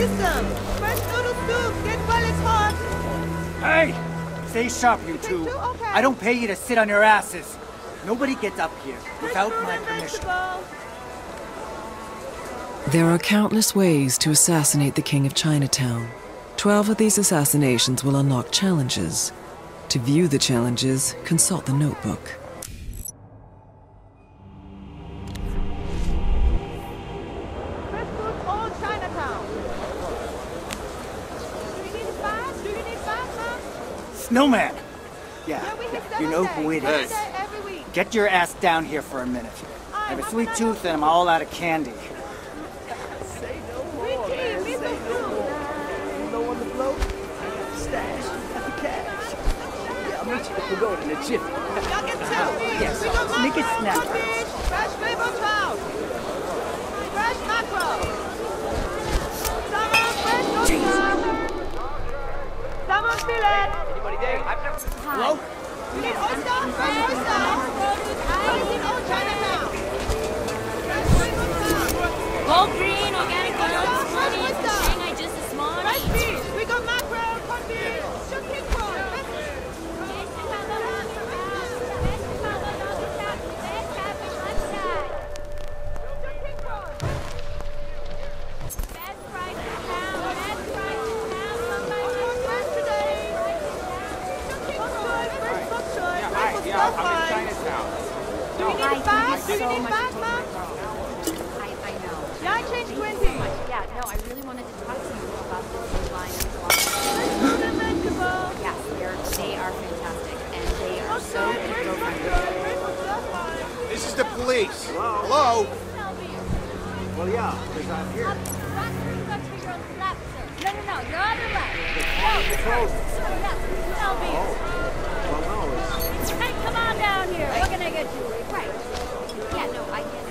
system. Fresh noodle soup. Get well, it's hot. Hey! Stay sharp, you two. Okay. I don't pay you to sit on your asses. Nobody gets up here without my permission. There are countless ways to assassinate the King of Chinatown. 12 of these assassinations will unlock challenges. To view the challenges, consult the notebook. Fresh food, all Chinatown. Do you need a bath? Do you need bath, ma'am? Snowman! Yeah, we hit you know who it is. every week. Get your ass down here for a minute. I have a sweet tooth and I'm all out of candy. Say no more, man. Say no more. You know on the float? Stash. Cash. Yeah, I'll meet you. We're going in the gym. Y'all get two. Yes, make it snap. Fresh flavor trout. Fresh mackerel. Salmon fresh oyster. Salmon fillet. Anybody there? I've never... Hello? You need oyster? Fresh oyster. What is in old Chinatown? Fresh flavor trout. Gold green, organic goods, money, Shanghai just this morning. Fresh fish. We got mackerel, cod fish, shooting prawn. I'm in Chinatown. Do you need a bath? Do you need a bath, ma'am? I know. Yeah, I changed 20. Yeah, no, I really wanted to talk to you about this line of Vegetable. Yes, they are fantastic, and they are so eco-friendly. This is the police. Hello? Well, yeah, because I'm here. No, your other left. Well, no, it's... Hey, come on down here. We're gonna get you right. Yeah, no, I get